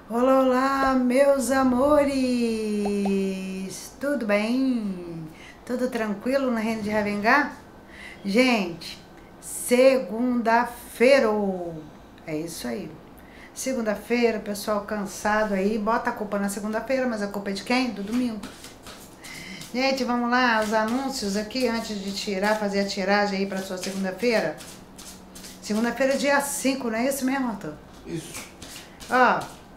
Olá, olá, meus amores! Tudo bem? Tudo tranquilo no Reino de Ravengá? Gente, segunda-feira! É isso aí. Segunda-feira, pessoal cansado aí, bota a culpa na segunda-feira, mas a culpa é de quem? Do domingo. Gente, vamos lá, os anúncios aqui antes de fazer a tiragem aí para sua segunda-feira. Segunda-feira, dia 5, não é isso mesmo, Arthur? Isso. Ó.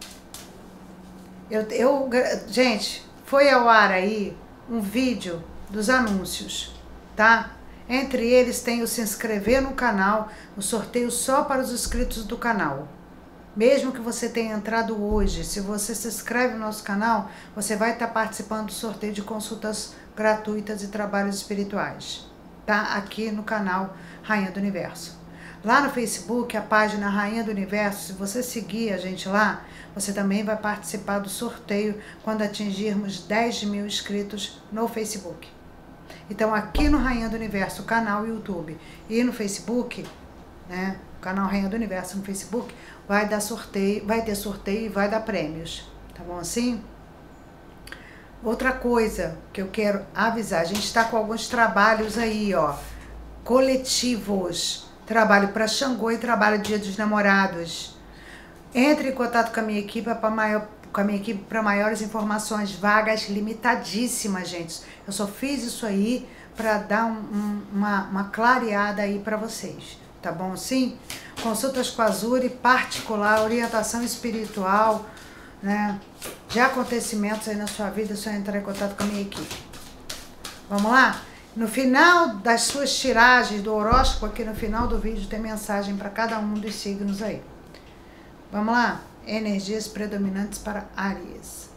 Gente, foi ao ar aí um vídeo dos anúncios, tá? Entre eles tem o se inscrever no canal, o sorteio só para os inscritos do canal. Mesmo que você tenha entrado hoje, se você se inscreve no nosso canal, você vai estar participando do sorteio de consultas gratuitas e trabalhos espirituais, tá? Aqui no canal Rainha do Universo. Lá no Facebook, a página Rainha do Universo, se você seguir a gente lá, você também vai participar do sorteio quando atingirmos 10 mil inscritos no Facebook. Então, aqui no Rainha do Universo, o canal YouTube, e no Facebook, né, o canal Rainha do Universo no Facebook, vai ter sorteio e vai dar prêmios. Tá bom assim? Outra coisa que eu quero avisar, a gente está com alguns trabalhos aí, ó, coletivos. Trabalho para Xangô e trabalho Dia dos Namorados. Entre em contato com a minha equipe para maiores informações. Vagas limitadíssimas, gente. Eu só fiz isso aí para dar uma clareada aí para vocês. Tá bom assim? Consultas com a Azuri, particular, orientação espiritual, né? De acontecimentos aí na sua vida, é só entrar em contato com a minha equipe. Vamos lá? No final das suas tiragens do horóscopo, aqui no final do vídeo, tem mensagem para cada um dos signos aí. Vamos lá? Energias predominantes para Áries.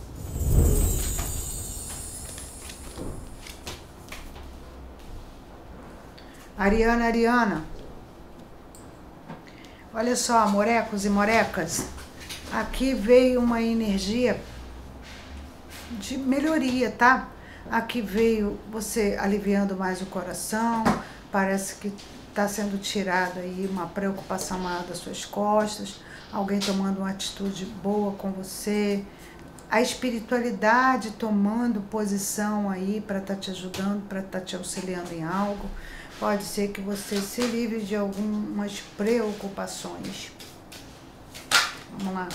Ariana. Olha só, morecos e morecas. Aqui veio uma energia de melhoria, tá? Aqui veio você aliviando mais o coração, parece que está sendo tirado aí uma preocupação maior das suas costas, alguém tomando uma atitude boa com você, a espiritualidade tomando posição aí para estar te ajudando, para estar te auxiliando em algo. Pode ser que você se livre de algumas preocupações. Vamos lá.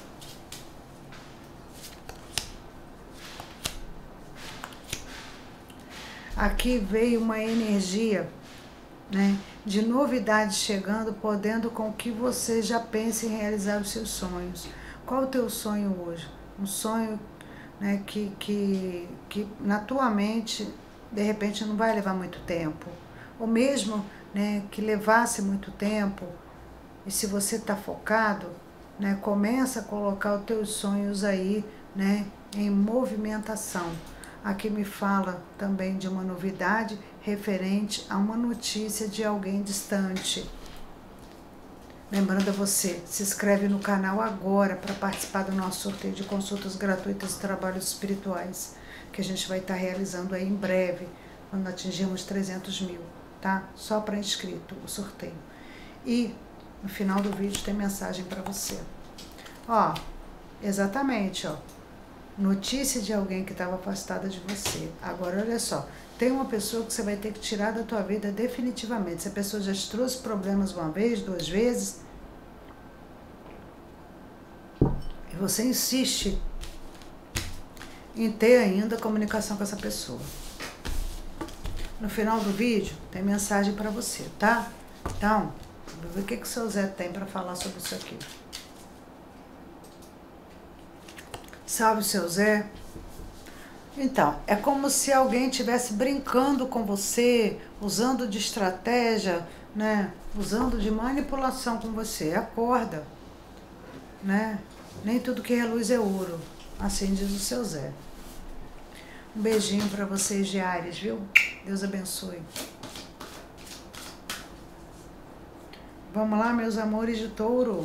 Aqui veio uma energia, né, de novidades chegando, podendo com que você já pense em realizar os seus sonhos. Qual o teu sonho hoje? Um sonho, né, que na tua mente, de repente, não vai levar muito tempo. Ou mesmo, né, que levasse muito tempo, e se você está focado, né, começa a colocar os teus sonhos aí, né, em movimentação. Aqui me fala também de uma novidade referente a uma notícia de alguém distante. Lembrando a você, se inscreve no canal agora para participar do nosso sorteio de consultas gratuitas e trabalhos espirituais, que a gente vai estar realizando aí em breve, quando atingirmos 300 mil, tá? Só para inscrito o sorteio. E no final do vídeo tem mensagem para você. Ó, exatamente, ó. Notícia de alguém que estava afastada de você. Agora, olha só, tem uma pessoa que você vai ter que tirar da tua vida definitivamente. Se a pessoa já te trouxe problemas uma vez, duas vezes, e você insiste em ter ainda comunicação com essa pessoa. No final do vídeo, tem mensagem para você, tá? Então, vou ver o que o seu Zé tem para falar sobre isso aqui. Salve, seu Zé. Então, é como se alguém estivesse brincando com você, usando de estratégia, né? Usando de manipulação com você. Acorda, né? Nem tudo que reluz é ouro. Assim diz o seu Zé. Um beijinho para vocês de Áries, viu? Deus abençoe. Vamos lá, meus amores de Touro.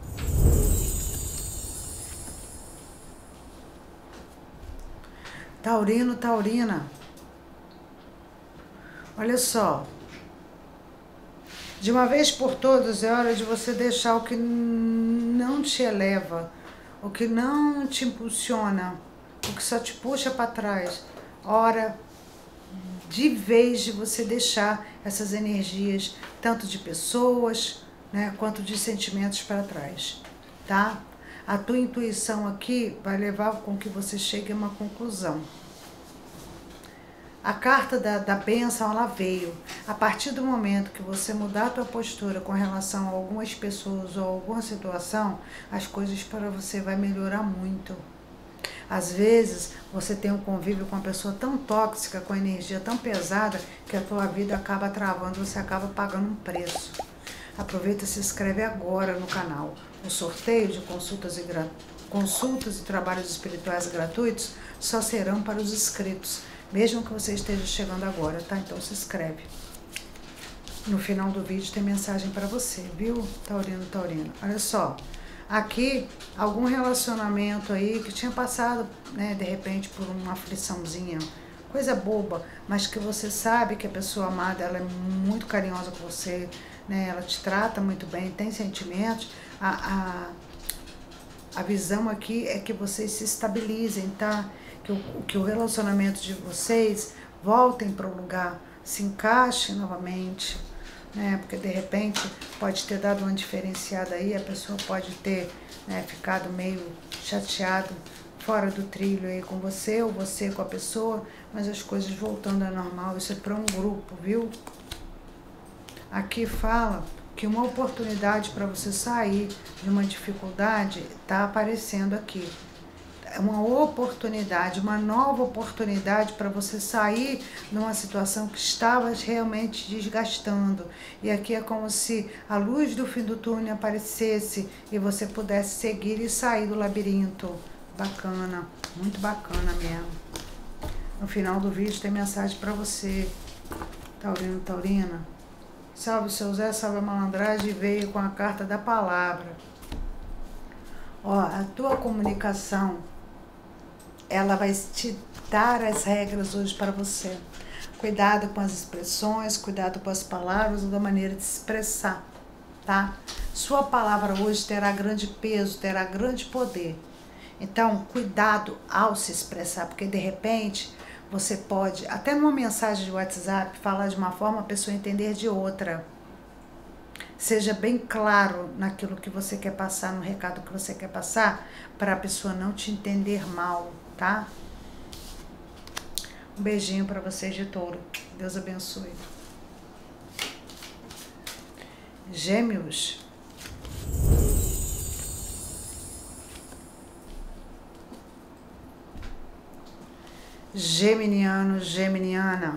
Taurino, Taurina. Olha só. De uma vez por todas é hora de você deixar o que não te eleva, o que não te impulsiona, o que só te puxa para trás. Hora de vez de você deixar essas energias, tanto de pessoas, né, quanto de sentimentos para trás, tá? A tua intuição aqui vai levar com que você chegue a uma conclusão. A carta da bênção, ela veio. A partir do momento que você mudar a tua postura com relação a algumas pessoas ou alguma situação, as coisas para você vai melhorar muito. Às vezes, você tem um convívio com uma pessoa tão tóxica, com energia tão pesada, que a tua vida acaba travando, você acaba pagando um preço. Aproveita e se inscreve agora no canal. O sorteio de consultas e trabalhos espirituais gratuitos só serão para os inscritos, mesmo que você esteja chegando agora, tá? Então se inscreve. No final do vídeo tem mensagem para você, viu, taurino, taurina? Olha só, aqui algum relacionamento aí que tinha passado, né, de repente por uma afliçãozinha, coisa boba, mas que você sabe que a pessoa amada, ela é muito carinhosa com você, né? Ela te trata muito bem, tem sentimentos. A visão aqui é que vocês se estabilizem, tá? Que o relacionamento de vocês voltem para o lugar, se encaixem novamente, né? Porque de repente pode ter dado uma diferenciada aí, a pessoa pode ter, né, ficado meio chateado, fora do trilho aí com você, ou você com a pessoa, mas as coisas voltando ao normal. Isso é para um grupo, viu? Aqui fala que uma oportunidade para você sair de uma dificuldade está aparecendo aqui. É uma oportunidade, uma nova oportunidade para você sair de uma situação que estava realmente desgastando. E aqui é como se a luz do fim do túnel aparecesse e você pudesse seguir e sair do labirinto. Bacana, muito bacana mesmo. No final do vídeo tem mensagem para você, taurino, taurina. Salve seu Zé, salve a malandragem, veio com a carta da palavra. Ó, a tua comunicação, ela vai te dar as regras hoje para você. Cuidado com as expressões, cuidado com as palavras ou da maneira de se expressar, tá? Sua palavra hoje terá grande peso, terá grande poder. Então, cuidado ao se expressar, porque de repente você pode, até numa mensagem de WhatsApp, falar de uma forma, a pessoa entender de outra. Seja bem claro naquilo que você quer passar, no recado que você quer passar, para a pessoa não te entender mal, tá? Um beijinho para vocês de touro. Deus abençoe. Gêmeos. Geminiano, geminiana.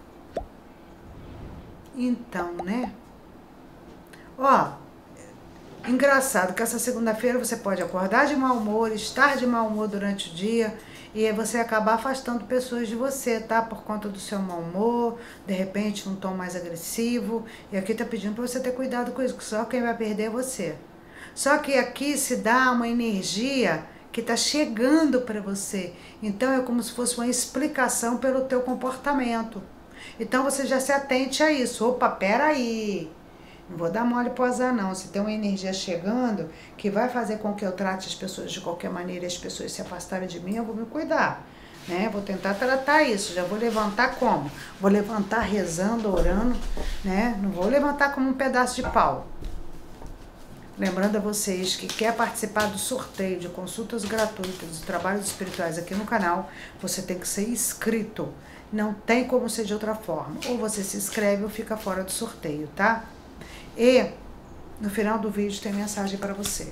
Então, né? Ó, engraçado que essa segunda-feira você pode acordar de mau humor, estar de mau humor durante o dia e você acabar afastando pessoas de você, tá? Por conta do seu mau humor, de repente um tom mais agressivo. E aqui tá pedindo pra você ter cuidado com isso, que só quem vai perder é você. Só que aqui se dá uma energia que está chegando para você. Então é como se fosse uma explicação pelo teu comportamento. Então você já se atente a isso. Opa, peraí. Não vou dar mole pro azar não. Se tem uma energia chegando que vai fazer com que eu trate as pessoas de qualquer maneira e as pessoas se afastarem de mim, eu vou me cuidar, né? Vou tentar tratar isso. Já vou levantar como? Vou levantar rezando, orando, né? Não vou levantar como um pedaço de pau. Lembrando a vocês que quer participar do sorteio de consultas gratuitas de trabalhos espirituais aqui no canal, você tem que ser inscrito. Não tem como ser de outra forma. Ou você se inscreve ou fica fora do sorteio, tá? E no final do vídeo tem mensagem para você.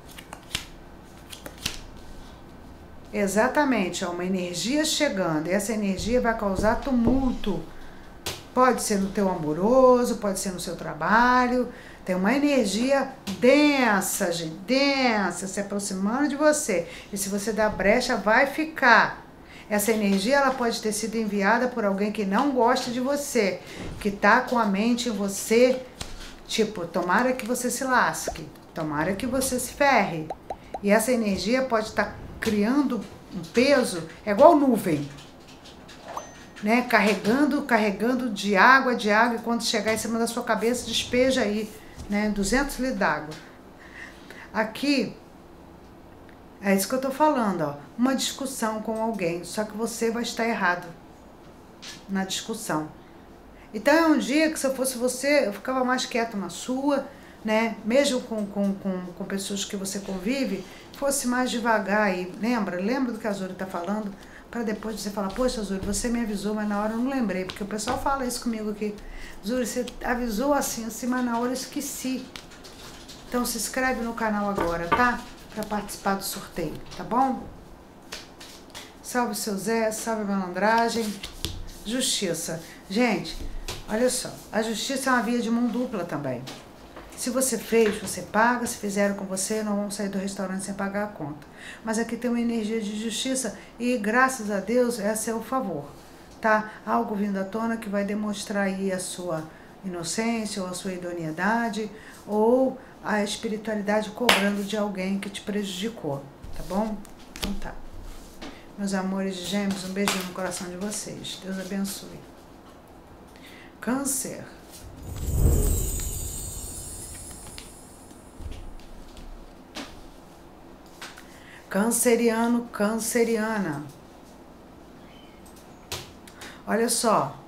Exatamente, ó, uma energia chegando. E essa energia vai causar tumulto. Pode ser no teu amoroso, pode ser no seu trabalho. Tem uma energia densa, gente, densa, se aproximando de você. E se você der brecha, vai ficar. Essa energia, ela pode ter sido enviada por alguém que não gosta de você, que tá com a mente em você, tipo, tomara que você se lasque, tomara que você se ferre. E essa energia pode estar criando um peso, é igual nuvem, né? Carregando de água, e quando chegar em cima da sua cabeça, despeja aí, né? 200 litros d'água. Aqui, É isso que eu tô falando, ó. Uma discussão com alguém, só que você vai estar errado na discussão. Então é um dia que, se eu fosse você, eu ficava mais quieto na sua, né? Mesmo com pessoas que você convive, fosse mais devagar aí. Lembra do que a Azuri tá falando? Para depois você falar, poxa, Azuri, você me avisou, mas na hora eu não lembrei. Porque o pessoal fala isso comigo aqui. Azuri, você avisou assim, mas na hora eu esqueci. Então se inscreve no canal agora, tá? Para participar do sorteio, tá bom? Salve seu Zé, salve a malandragem. Justiça. Gente, olha só, a justiça é uma via de mão dupla também. Se você fez, você paga. Se fizeram com você, não vão sair do restaurante sem pagar a conta. Mas aqui tem uma energia de justiça e, graças a Deus, essa é o favor, tá? Algo vindo à tona que vai demonstrar aí a sua inocência ou a sua idoneidade ou a espiritualidade cobrando de alguém que te prejudicou, tá bom? Então tá. Meus amores de Gêmeos, um beijinho no coração de vocês. Deus abençoe. Câncer. Canceriano, canceriana. Olha só.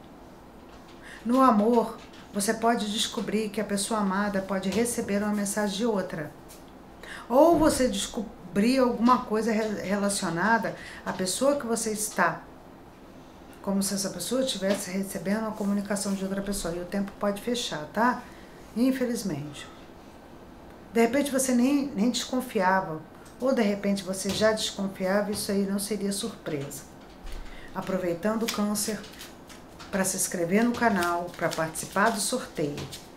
No amor, você pode descobrir que a pessoa amada pode receber uma mensagem de outra. Ou você descobrir alguma coisa relacionada à pessoa que você está. Como se essa pessoa estivesse recebendo uma comunicação de outra pessoa. E o tempo pode fechar, tá? Infelizmente. De repente você nem desconfiava. Ou de repente você já desconfiava, isso aí não seria surpresa. Aproveitando o Câncer para se inscrever no canal, para participar do sorteio.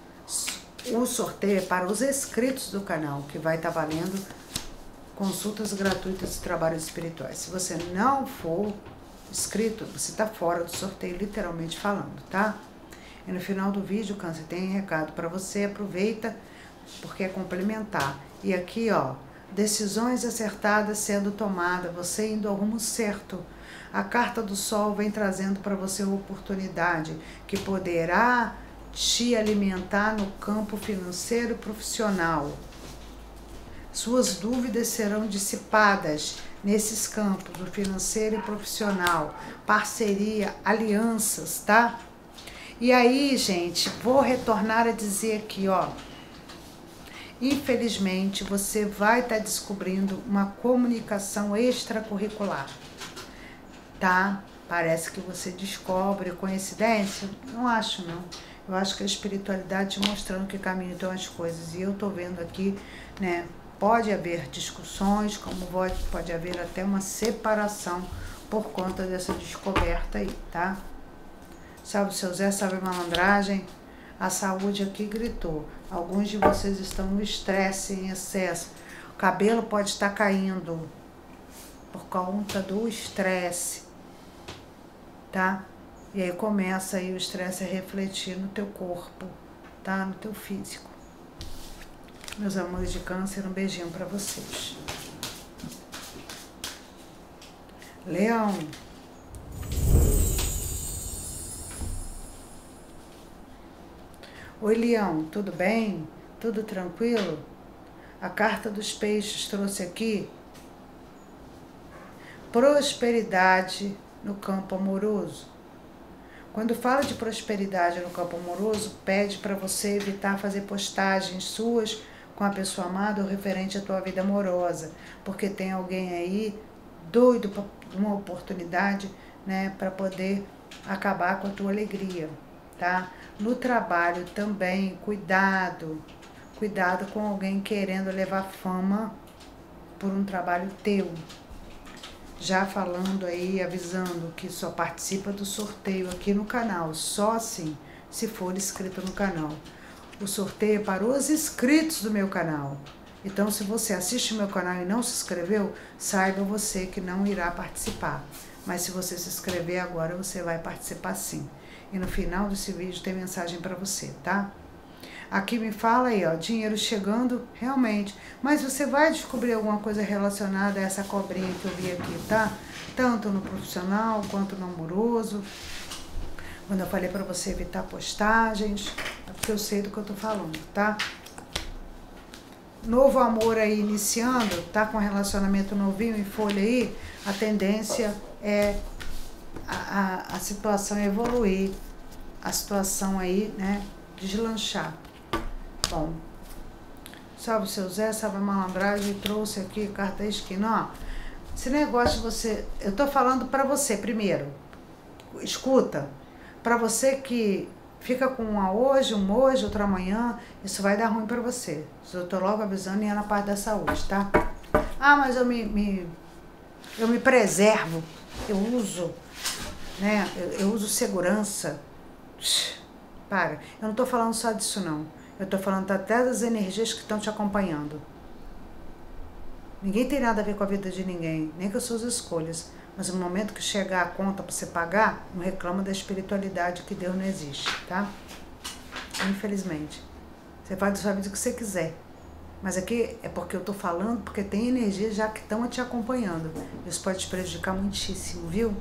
O sorteio é para os inscritos do canal, que vai estar valendo consultas gratuitas de trabalhos espirituais. Se você não for inscrito, você está fora do sorteio, literalmente falando, tá? E no final do vídeo, Câncer, tem recado para você, aproveita, porque é complementar. E aqui, ó, decisões acertadas sendo tomadas, você indo ao rumo certo. A carta do Sol vem trazendo para você uma oportunidade que poderá te alimentar no campo financeiro e profissional. Suas dúvidas serão dissipadas nesses campos, do financeiro e profissional, parceria, alianças, tá? E aí, gente, vou retornar a dizer aqui, ó. Infelizmente, você vai estar descobrindo uma comunicação extracurricular, tá? Parece que você descobre, coincidência? Não acho, não. Eu acho que a espiritualidade te mostrando que caminho estão as coisas. E eu tô vendo aqui, né? Pode haver discussões, como pode haver até uma separação por conta dessa descoberta aí, tá? Salve seu Zé, salve a malandragem. A saúde aqui gritou. Alguns de vocês estão no estresse em excesso. O cabelo pode estar caindo por conta do estresse, tá? E aí começa aí o estresse a refletir no teu corpo, tá? No teu físico. Meus amores de Câncer, um beijinho para vocês. Leão. Oi, Leão, tudo bem? Tudo tranquilo? A carta dos peixes trouxe aqui prosperidade no campo amoroso. Quando fala de prosperidade no campo amoroso, pede para você evitar fazer postagens suas com a pessoa amada ou referente à tua vida amorosa, porque tem alguém aí doido por uma oportunidade, né, para poder acabar com a tua alegria, tá? No trabalho também, cuidado com alguém querendo levar fama por um trabalho teu. Já falando aí, avisando que só participa do sorteio aqui no canal, só assim, se for inscrito no canal. O sorteio é para os inscritos do meu canal. Então, se você assiste o meu canal e não se inscreveu, saiba você que não irá participar. Mas se você se inscrever agora, você vai participar sim. E no final desse vídeo tem mensagem para você, tá? Aqui me fala aí, ó, dinheiro chegando, realmente. Mas você vai descobrir alguma coisa relacionada a essa cobrinha que eu vi aqui, tá? Tanto no profissional quanto no amoroso. Quando eu falei para você evitar postagens, é porque eu sei do que eu tô falando, tá? novo amor aí iniciando, tá com um relacionamento novinho em folha aí, a tendência é a situação evoluir, a situação aí, né, deslanchar. Bom, salve seu Zé, salve a malandragem, trouxe aqui carta da esquina, ó. Esse negócio de você, eu tô falando pra você primeiro, escuta, pra você que fica com uma hoje, outra amanhã, isso vai dar ruim pra você. Eu tô logo avisando e é na parte da saúde, tá? Ah, mas eu me preservo, eu uso, né, eu uso segurança. Para, eu não tô falando só disso não, eu tô falando até das energias que estão te acompanhando. Ninguém tem nada a ver com a vida de ninguém, nem com as suas escolhas. Mas no momento que chegar a conta para você pagar, não reclama da espiritualidade, que Deus não existe, tá? Infelizmente. Você faz da sua vida o que você quiser. Mas aqui é porque eu tô falando, porque tem energias já que estão te acompanhando. Isso pode te prejudicar muitíssimo, viu?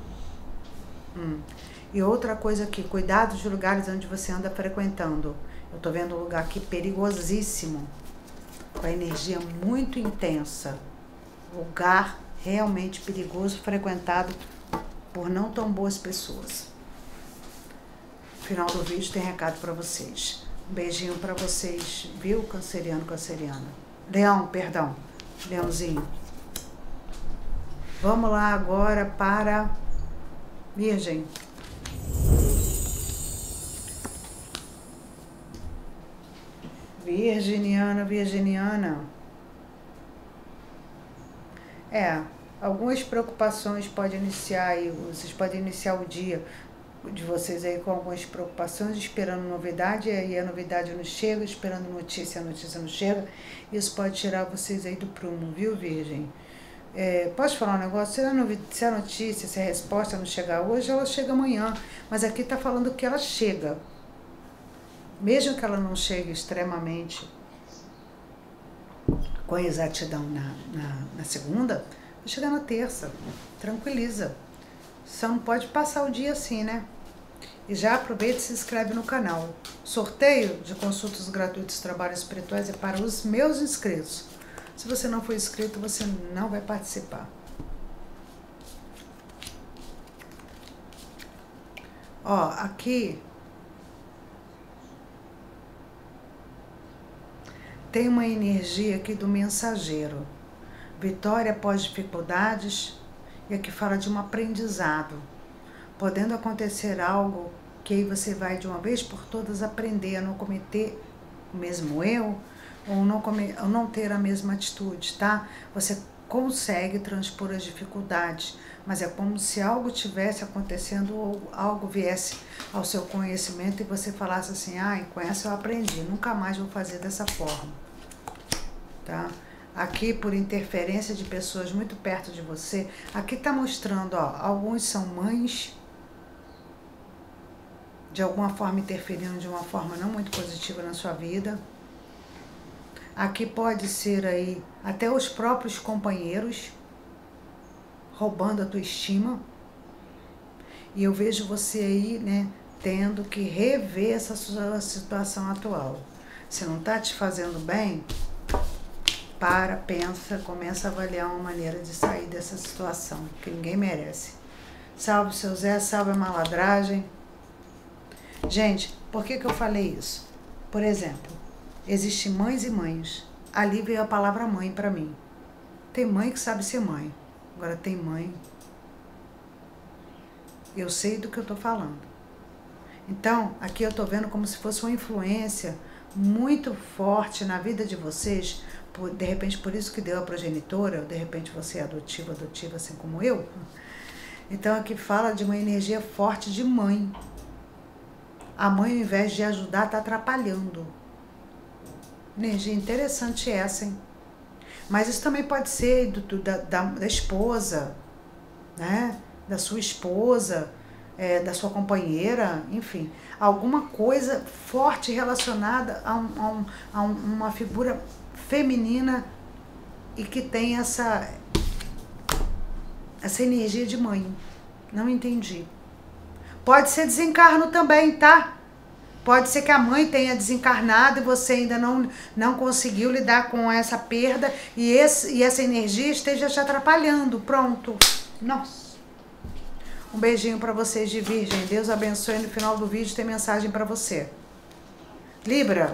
E outra coisa aqui, cuidado dos lugares onde você anda frequentando. Eu tô vendo um lugar aqui perigosíssimo, com a energia muito intensa. Lugar realmente perigoso, frequentado por não tão boas pessoas. No final do vídeo tem recado para vocês. Um beijinho para vocês, viu, canceriano, canceriana? Leão, perdão, leãozinho. Vamos lá agora para Virgem. Virginiana, virginiana. Algumas preocupações podem iniciar aí, vocês podem iniciar o dia de vocês aí com algumas preocupações, esperando novidade, e aí a novidade não chega, esperando notícia, a notícia não chega. Isso pode tirar vocês aí do prumo, viu, Virgem? Posso falar um negócio? Se a notícia, se a resposta não chegar hoje, ela chega amanhã. Mas aqui tá falando que ela chega. Mesmo que ela não chegue extremamente com exatidão na segunda, vai chegar na terça. Tranquiliza. Só não pode passar o dia assim, né? E já aproveita e se inscreve no canal. Sorteio de consultas gratuitas de trabalhos espirituais é para os meus inscritos. Se você não for inscrito, você não vai participar. Ó, aqui tem uma energia aqui do mensageiro. Vitória após dificuldades, e aqui fala de um aprendizado. Podendo acontecer algo que aí você vai de uma vez por todas aprender a não cometer o mesmo erro, ou não ter a mesma atitude, tá? Você consegue transpor as dificuldades, mas é como se algo tivesse acontecendo ou algo viesse ao seu conhecimento e você falasse assim, com essa eu aprendi, nunca mais vou fazer dessa forma, tá? Aqui, por interferência de pessoas muito perto de você, aqui tá mostrando, ó, alguns são mães, de alguma forma interferindo de uma forma não muito positiva na sua vida. Aqui pode ser aí até os próprios companheiros roubando a tua estima. E eu vejo você aí, né, tendo que rever essa sua situação atual. Se não tá te fazendo bem, para, pensa, começa a avaliar uma maneira de sair dessa situação, que ninguém merece. Salve seu Zé, salve a malandragem. Gente, por que eu falei isso? Por exemplo, existem mães e mães. Ali veio a palavra mãe para mim. Tem mãe que sabe ser mãe. Agora tem mãe. Eu sei do que eu tô falando. Então, aqui eu tô vendo como se fosse uma influência muito forte na vida de vocês. De repente, por isso que deu a progenitora, ou de repente você é adotiva, assim como eu. Então, aqui fala de uma energia forte de mãe. A mãe, ao invés de ajudar, tá atrapalhando. Energia interessante essa, hein? Mas isso também pode ser da esposa, né? Da sua esposa, da sua companheira, enfim. Alguma coisa forte relacionada a uma figura feminina e que tem essa energia de mãe. Não entendi. Pode ser desencarno também, tá? Pode ser que a mãe tenha desencarnado e você ainda não conseguiu lidar com essa perda e essa energia esteja te atrapalhando. Pronto. Nossa. Um beijinho para vocês de Virgem. Deus abençoe. No final do vídeo tem mensagem para você. Libra.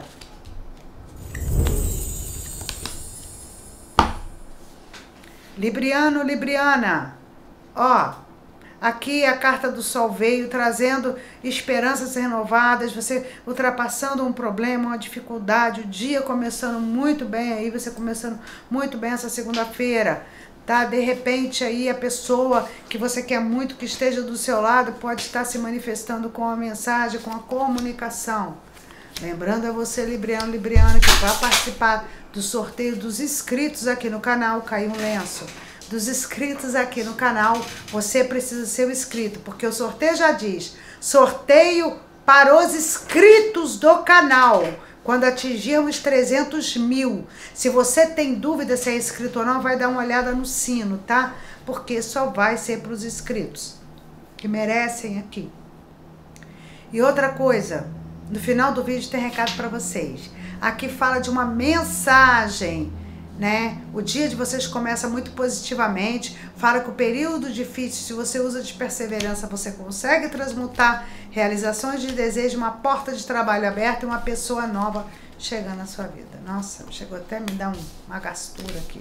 Libriano, Libriana. Ó, aqui a carta do Sol veio trazendo esperanças renovadas, você ultrapassando um problema, uma dificuldade, o dia começando muito bem aí, você começando muito bem essa segunda-feira, tá? De repente aí a pessoa que você quer muito que esteja do seu lado pode estar se manifestando com a mensagem, com a comunicação. Lembrando a você, Libriano, Libriana, que vai participar do sorteio dos inscritos aqui no canal, caiu um lenço. Dos inscritos aqui no canal, você precisa ser inscrito, porque o sorteio já diz, sorteio para os inscritos do canal, quando atingirmos 300 mil. Se você tem dúvida se é inscrito ou não, vai dar uma olhada no sino, tá? Porque só vai ser para os inscritos, que merecem aqui. E outra coisa, no final do vídeo tem recado para vocês. Aqui fala de uma mensagem, né? O dia de vocês começa muito positivamente, fala que o período difícil, se você usa de perseverança, você consegue transmutar realizações de desejo, uma porta de trabalho aberta e uma pessoa nova chegando na sua vida. Nossa, chegou até a me dar uma gastura aqui.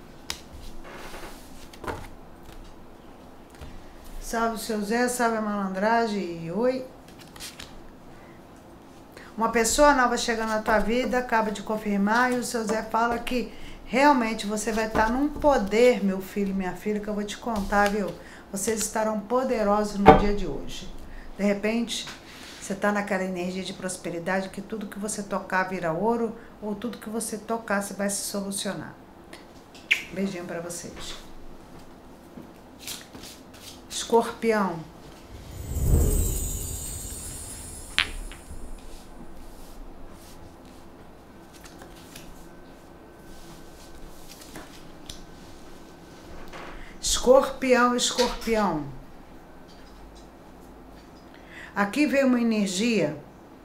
Salve o seu Zé, salve a malandragem e oi. Uma pessoa nova chegando na tua vida, acaba de confirmar, e o seu Zé fala que realmente você vai estar num poder, meu filho e minha filha, que eu vou te contar, viu? Vocês estarão poderosos no dia de hoje. De repente, você está naquela energia de prosperidade que tudo que você tocar vira ouro, ou tudo que você tocar você vai se solucionar. Beijinho para vocês. Escorpião. Escorpião, Escorpião. Aqui veio uma energia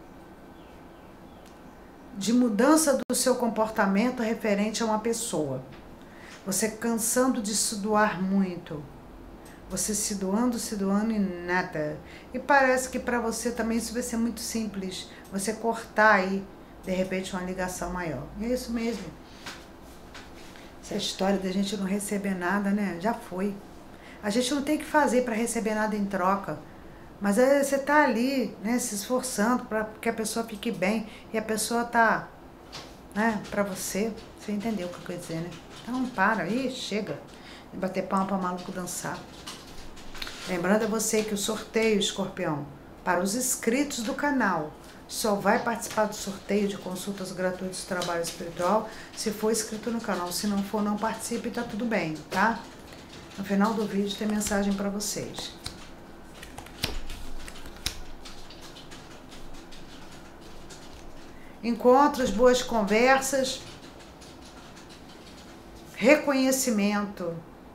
de mudança do seu comportamento referente a uma pessoa. Você cansando de se doar muito. Você se doando e nada. E parece que para você também isso vai ser muito simples. Você cortar aí, de repente, uma ligação maior. E é isso mesmo. Essa história da gente não receber nada, né? Já foi. A gente não tem que fazer para receber nada em troca. Mas aí você tá ali, né, se esforçando para que a pessoa fique bem. E a pessoa tá, né, para você. Você entendeu o que eu quero dizer, né? Então para aí, chega de bater palma para maluco dançar. Lembrando a você que o sorteio, Escorpião, para os inscritos do canal, só vai participar do sorteio de consultas gratuitas de trabalho espiritual se for inscrito no canal. Se não for, não participe e tá tudo bem, tá? No final do vídeo tem mensagem para vocês. Encontros, boas conversas, reconhecimento.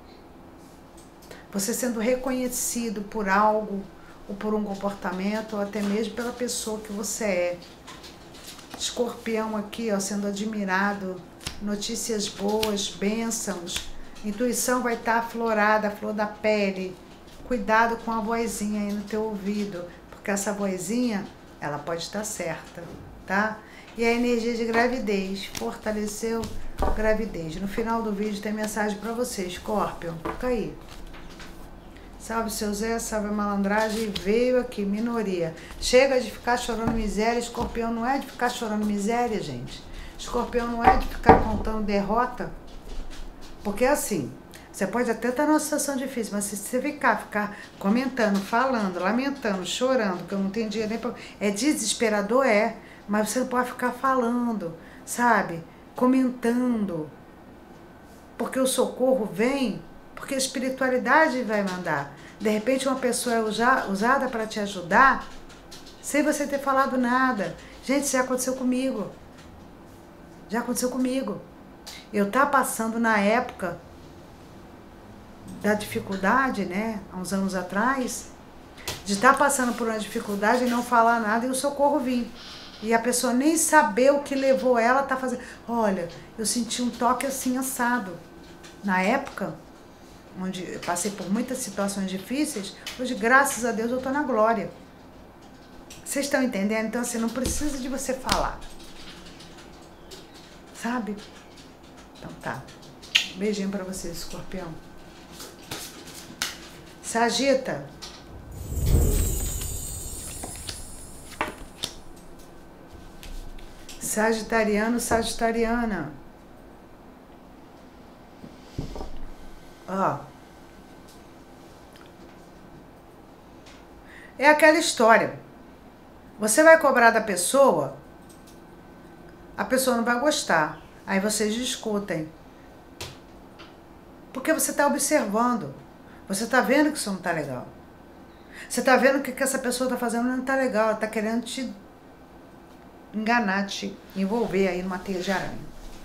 Você sendo reconhecido por algo, ou por um comportamento, ou até mesmo pela pessoa que você é. Escorpião aqui, ó, sendo admirado, notícias boas, bênçãos, intuição vai estar aflorada, a flor da pele. Cuidado com a vozinha aí no teu ouvido, porque essa vozinha, ela pode estar certa, tá? E a energia de gravidez, fortaleceu a gravidez. No final do vídeo tem mensagem para você, Escorpião, fica aí. Salve seu Zé, salve a malandragem, veio aqui, minoria. Chega de ficar chorando miséria, Escorpião não é de ficar chorando miséria, gente. Escorpião não é de ficar contando derrota. Porque assim, você pode até estar numa situação difícil, mas se você ficar comentando, falando, lamentando, chorando, que eu não tenho dinheiro nem pra... É desesperador, é, mas você não pode ficar falando, sabe? Comentando. Porque o socorro vem... Porque a espiritualidade vai mandar. De repente uma pessoa é usada para te ajudar, sem você ter falado nada. Gente, isso já aconteceu comigo. Já aconteceu comigo. Eu estava passando na época da dificuldade, né? Há uns anos atrás. de estar passando por uma dificuldade e não falar nada e o socorro vir. E a pessoa nem saber o que levou ela a estar fazendo. Olha, eu senti um toque assim assado. Na época, onde eu passei por muitas situações difíceis, hoje, graças a Deus, eu estou na glória. Vocês estão entendendo? Então, assim, não precisa de você falar. Sabe? Então tá. Beijinho pra vocês, Escorpião. Sagita. Sagitariano, Sagitariana. Ó. É aquela história. Você vai cobrar da pessoa, a pessoa não vai gostar. Aí vocês discutem. Porque você está observando. Você está vendo que isso não está legal. Você está vendo que o que essa pessoa está fazendo não está legal. Ela está querendo te enganar, te envolver aí numa teia de aranha.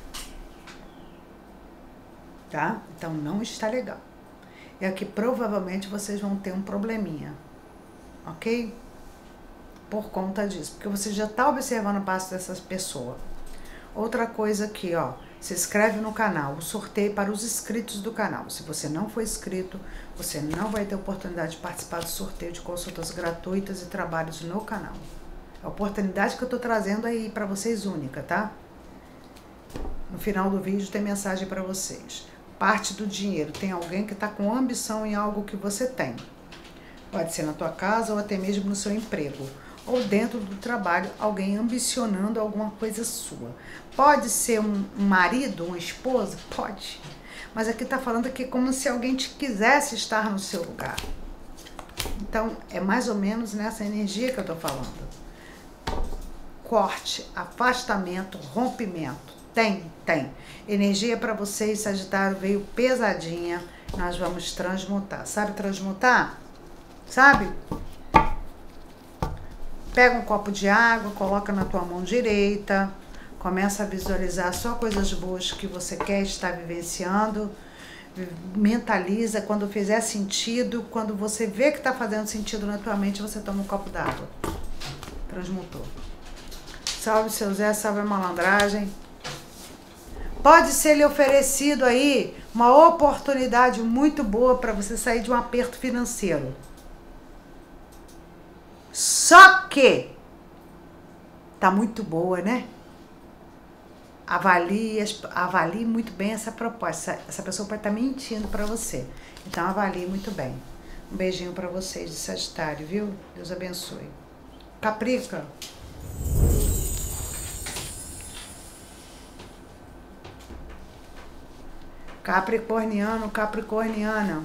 Tá? Então não está legal. E aqui provavelmente vocês vão ter um probleminha. Ok? Por conta disso. Porque você já está observando o passo dessas pessoas. Outra coisa aqui, ó. Se inscreve no canal. O sorteio para os inscritos do canal. Se você não for inscrito, você não vai ter oportunidade de participar do sorteio de consultas gratuitas e trabalhos no canal. É a oportunidade que eu tô trazendo aí para vocês única, tá? No final do vídeo tem mensagem para vocês. Parte do dinheiro. Tem alguém que tá com ambição em algo que você tem. Pode ser na tua casa ou até mesmo no seu emprego. Ou dentro do trabalho, alguém ambicionando alguma coisa sua. Pode ser um marido, uma esposa? Pode. Mas aqui tá falando que é como se alguém te quisesse estar no seu lugar. Então, é mais ou menos nessa energia que eu tô falando. Corte, afastamento, rompimento. Tem. Energia para vocês, Sagitário, veio pesadinha. Nós vamos transmutar. Sabe transmutar? Sabe? Pega um copo de água, coloca na tua mão direita, começa a visualizar só coisas boas que você quer estar vivenciando, mentaliza, quando fizer sentido, quando você vê que está fazendo sentido na tua mente, você toma um copo d'água. Transmutou. Salve seu Zé, salve a malandragem. Pode ser lhe oferecido aí uma oportunidade muito boa para você sair de um aperto financeiro. Só que tá muito boa, né? Avalie muito bem essa proposta. Essa pessoa pode estar mentindo para você. Então avalie muito bem. Um beijinho para vocês de Sagitário, viu? Deus abençoe. Caprica. Capricorniano, Capricorniana.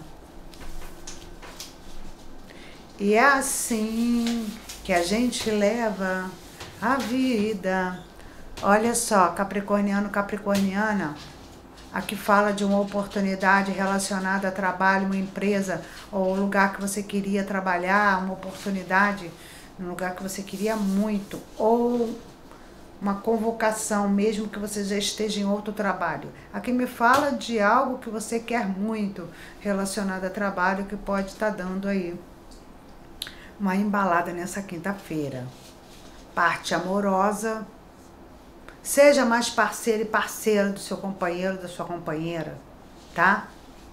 E é assim que a gente leva a vida. Olha só, Capricorniano, Capricorniana, aqui fala de uma oportunidade relacionada a trabalho, uma empresa, ou lugar que você queria trabalhar, uma oportunidade no lugar que você queria muito, ou uma convocação, mesmo que você já esteja em outro trabalho. Aqui me fala de algo que você quer muito relacionado a trabalho, que pode estar dando aí uma embalada nessa quinta-feira. Parte amorosa. Seja mais parceiro e parceira do seu companheiro, da sua companheira, tá?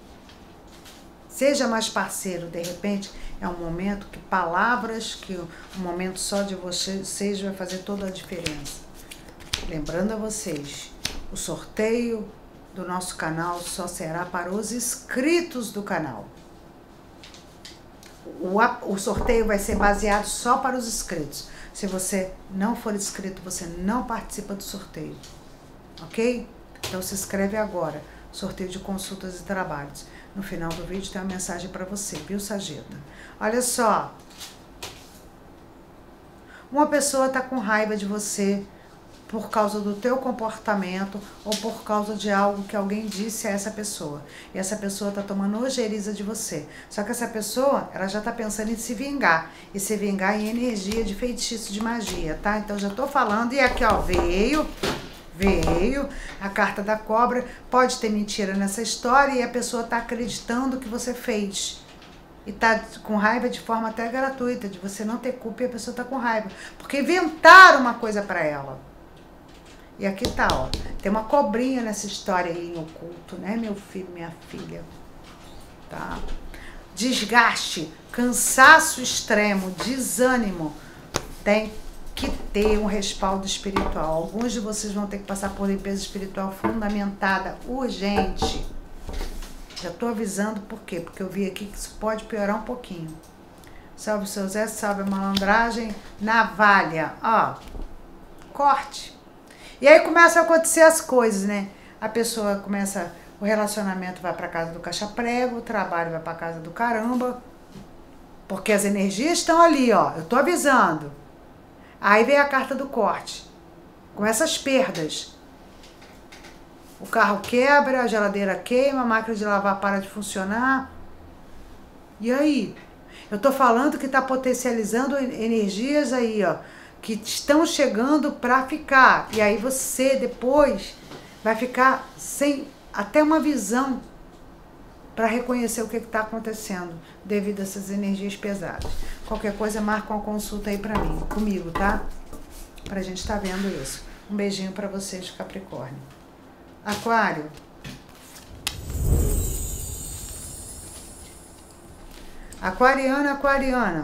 Seja mais parceiro, de repente, é um momento que palavras, que um momento só de vocês vai fazer toda a diferença. Lembrando a vocês, o sorteio do nosso canal só será para os inscritos do canal. O sorteio vai ser baseado só para os inscritos. Se você não for inscrito, você não participa do sorteio. Ok? Então se inscreve agora. Sorteio de consultas e trabalhos. No final do vídeo tem uma mensagem para você, viu, Sagita? Olha só. Uma pessoa está com raiva de você por causa do teu comportamento ou por causa de algo que alguém disse a essa pessoa. E essa pessoa tá tomando ojeriza de você. Só que essa pessoa, ela já tá pensando em se vingar. E se vingar em energia de feitiço, de magia, tá? Então já tô falando. E aqui, ó, veio a carta da cobra. Pode ter mentira nessa história e a pessoa tá acreditando que você fez. e tá com raiva de forma até gratuita, de você não ter culpa e a pessoa tá com raiva. Porque inventaram uma coisa para ela. E aqui tá, ó. Tem uma cobrinha nessa história aí em oculto, né, meu filho, minha filha? Tá? Desgaste, cansaço extremo, desânimo. Tem que ter um respaldo espiritual. Alguns de vocês vão ter que passar por limpeza espiritual fundamentada, urgente. Já tô avisando por quê? Porque eu vi aqui que isso pode piorar um pouquinho. Salve o seu Zé, salve a malandragem. Navalha, ó. Corte. E aí começam a acontecer as coisas, né? A pessoa começa, o relacionamento vai para casa do caixa-prego, o trabalho vai para casa do caramba. Porque as energias estão ali, ó. Eu tô avisando. Aí vem a carta do corte. Com essas perdas. O carro quebra, a geladeira queima, a máquina de lavar para de funcionar. E aí? Eu tô falando que tá potencializando energias aí, ó, que estão chegando para ficar. E aí você depois vai ficar sem até uma visão para reconhecer o que está acontecendo devido a essas energias pesadas. Qualquer coisa, marca uma consulta aí para mim, comigo, tá? Pra gente estar vendo isso. Um beijinho para vocês, Capricórnio. Aquário. Aquariana, aquariana.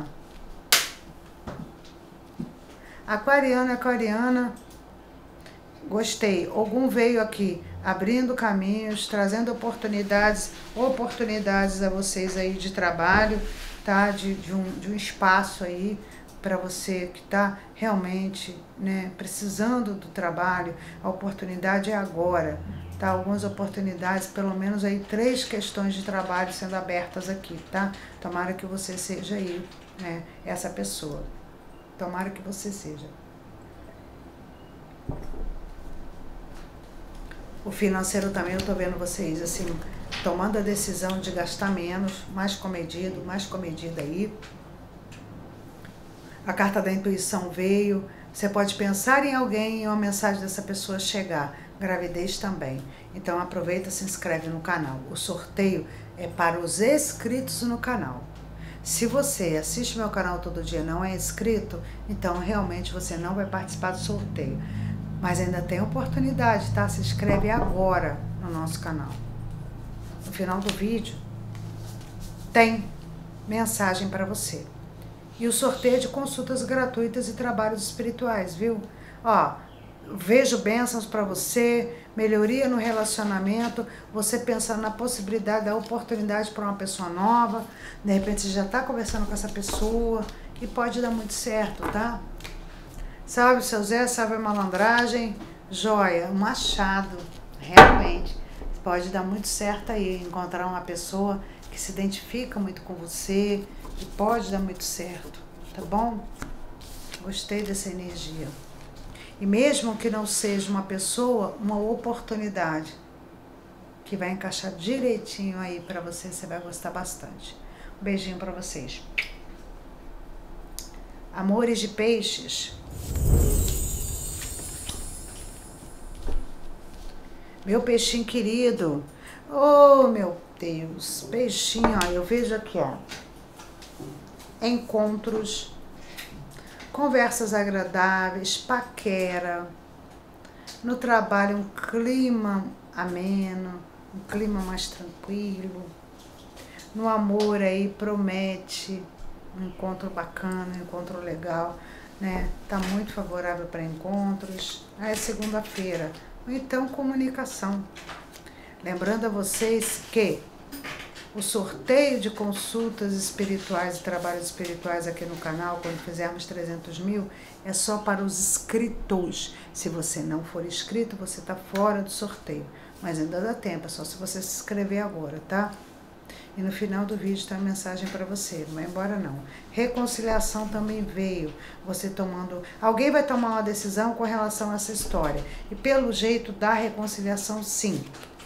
Aquariana, aquariana. Gostei. Ogum veio aqui abrindo caminhos, trazendo oportunidades a vocês aí de trabalho, tá? De um espaço aí para você que está realmente, né, precisando do trabalho. A oportunidade é agora, tá? Algumas oportunidades, pelo menos aí 3 questões de trabalho sendo abertas aqui, tá? Tomara que você seja aí, né, essa pessoa. Tomara que você seja. O financeiro também, eu tô vendo vocês, assim, tomando a decisão de gastar menos, mais comedido, mais comedida aí. A carta da intuição veio. Você pode pensar em alguém e uma mensagem dessa pessoa chegar. Gravidez também. Então aproveita e se inscreve no canal. O sorteio é para os inscritos no canal. Se você assiste meu canal todo dia e não é inscrito, então realmente você não vai participar do sorteio. Mas ainda tem oportunidade, tá? Se inscreve agora no nosso canal. No final do vídeo tem mensagem para você. E o sorteio de consultas gratuitas e trabalhos espirituais, viu? Ó, vejo bênçãos para você, melhoria no relacionamento, você pensando na possibilidade, da oportunidade para uma pessoa nova, de repente você já está conversando com essa pessoa e pode dar muito certo, tá? Salve seu Zé, salve a malandragem, joia, um achado, realmente, pode dar muito certo aí, encontrar uma pessoa que se identifica muito com você, e pode dar muito certo, tá bom? Gostei dessa energia. E mesmo que não seja uma pessoa, uma oportunidade que vai encaixar direitinho aí pra você, você vai gostar bastante. Um beijinho pra vocês. Amores de peixes. Meu peixinho querido. Oh, meu Deus. Peixinho, ó, eu vejo aqui, ó. Encontros, conversas agradáveis, paquera, no trabalho um clima ameno, um clima mais tranquilo, no amor aí promete um encontro bacana, um encontro legal, né? Tá muito favorável para encontros. Aí é segunda-feira, ou então comunicação. Lembrando a vocês que o sorteio de consultas espirituais e trabalhos espirituais aqui no canal, quando fizermos 300 mil, é só para os inscritos. Se você não for inscrito, você está fora do sorteio. Mas ainda dá tempo, é só se você se inscrever agora, tá? E no final do vídeo tem uma mensagem para você, não vai embora não. Reconciliação também veio, você tomando... Alguém vai tomar uma decisão com relação a essa história. E pelo jeito da reconciliação, sim.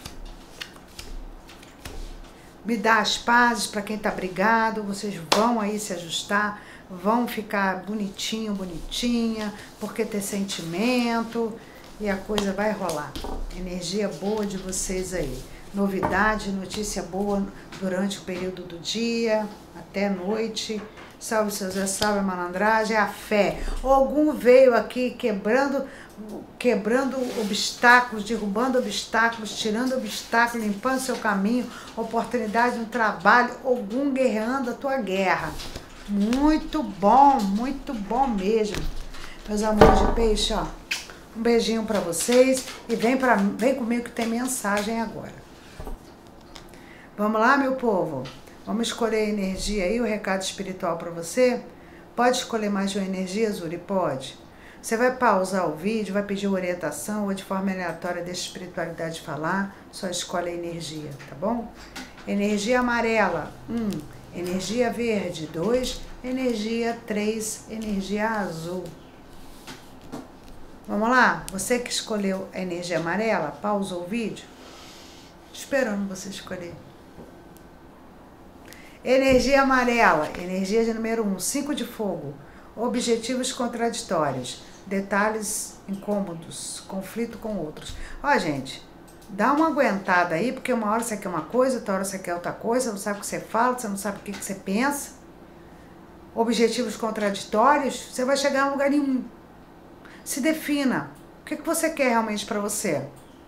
Me dá as pazes para quem tá brigado, vocês vão aí se ajustar, vão ficar bonitinho, bonitinha, porque ter sentimento e a coisa vai rolar. Energia boa de vocês aí. novidade, notícia boa durante o período do dia, até noite. Salve seu Zé, salve a malandragem, a fé. Algum veio aqui quebrando obstáculos, derrubando obstáculos, tirando obstáculos, limpando seu caminho, oportunidade no trabalho, algum guerreando a tua guerra. Muito bom mesmo. Meus amores de peixe, ó. Um beijinho pra vocês e vem comigo que tem mensagem agora. Vamos lá, meu povo? Vamos escolher a energia aí, o recado espiritual para você? Pode escolher mais de uma energia, Zuri? Pode. Você vai pausar o vídeo, vai pedir orientação ou de forma aleatória deixa a espiritualidade falar, só escolhe a energia, tá bom? Energia amarela, 1. Energia verde, 2. Energia 3. Energia azul. Vamos lá? Você que escolheu a energia amarela, pausou o vídeo? Esperando você escolher. Energia amarela, energia de número 1, 5 de fogo, objetivos contraditórios, detalhes incômodos, conflito com outros. Ó, gente, dá uma aguentada aí, porque uma hora você quer uma coisa, outra hora você quer outra coisa, você não sabe o que você fala, você não sabe o que você pensa. Objetivos contraditórios, você vai chegar a lugar nenhum. Se defina, o que você quer realmente para você?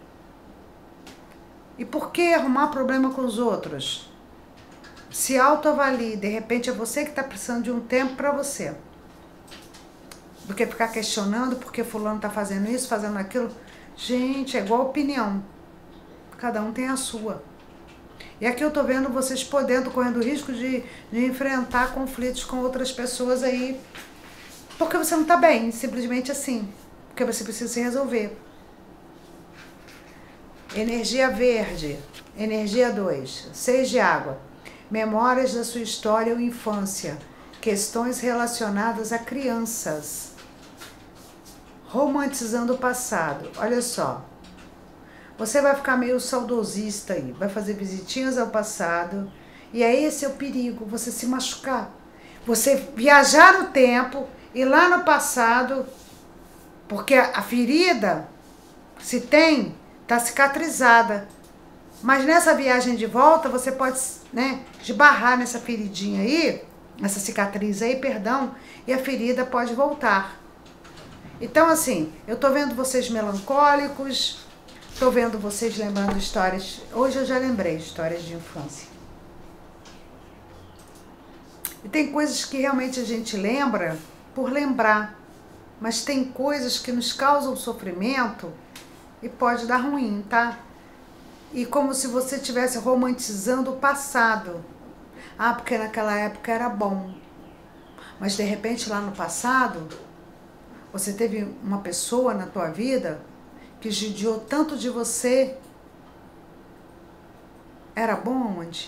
E por que arrumar problema com os outros? Se autoavalie, de repente é você que está precisando de um tempo para você. Do que ficar questionando porque fulano está fazendo isso, fazendo aquilo. Gente, é igual opinião. Cada um tem a sua. E aqui eu tô vendo vocês correndo o risco de enfrentar conflitos com outras pessoas aí. Porque você não tá bem, simplesmente assim. Porque você precisa se resolver. Energia verde, energia 2, 6 de água. Memórias da sua história ou infância. Questões relacionadas a crianças. Romantizando o passado. Olha só. Você vai ficar meio saudosista aí. Vai fazer visitinhas ao passado. E aí esse é o perigo. Você se machucar. Você viajar no tempo. E lá no passado. Porque a ferida, se tem, está cicatrizada. Mas nessa viagem de volta, você pode, esbarrar nessa feridinha aí, essa cicatriz aí, perdão, e a ferida pode voltar. Então, assim, eu tô vendo vocês melancólicos, tô vendo vocês lembrando histórias. Hoje eu já lembrei histórias de infância. E tem coisas que realmente a gente lembra por lembrar, mas tem coisas que nos causam sofrimento e pode dar ruim, tá? E como se você estivesse romantizando o passado. Ah, porque naquela época era bom. Mas de repente lá no passado, você teve uma pessoa na tua vida que judiou tanto de você. Era bom onde?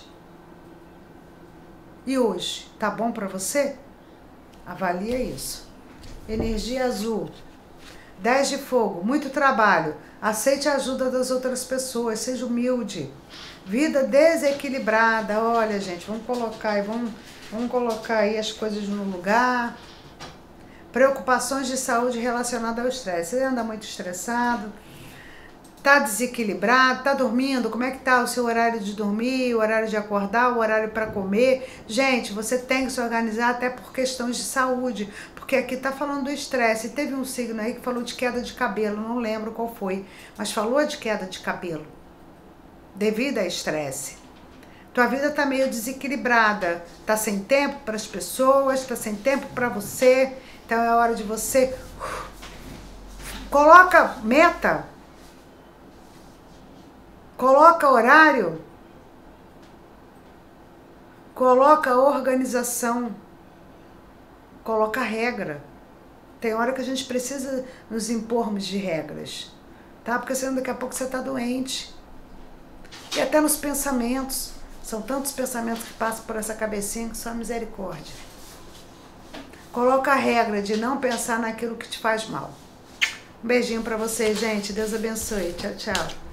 E hoje, tá bom pra você? Avalia isso. Energia azul. 10 de fogo, muito trabalho. Aceite a ajuda das outras pessoas, seja humilde. Vida desequilibrada. Olha, gente, vamos colocar aí as coisas no lugar. Preocupações de saúde relacionadas ao estresse. Você anda muito estressado, tá desequilibrado, tá dormindo, como é que tá o seu horário de dormir, o horário de acordar, o horário para comer? Gente, você tem que se organizar até por questões de saúde, porque aqui tá falando do estresse. Teve um signo aí que falou de queda de cabelo, não lembro qual foi, mas falou de queda de cabelo, devido a estresse. Tua vida tá meio desequilibrada, tá sem tempo para as pessoas, tá sem tempo para você, então é hora de você coloca meta, coloca horário, coloca organização, coloca regra. Tem hora que a gente precisa nos impormos de regras, tá? Porque senão daqui a pouco você tá doente. E até nos pensamentos. São tantos pensamentos que passam por essa cabecinha que só misericórdia. Coloca a regra de não pensar naquilo que te faz mal. Um beijinho pra vocês, gente. Deus abençoe. Tchau, tchau.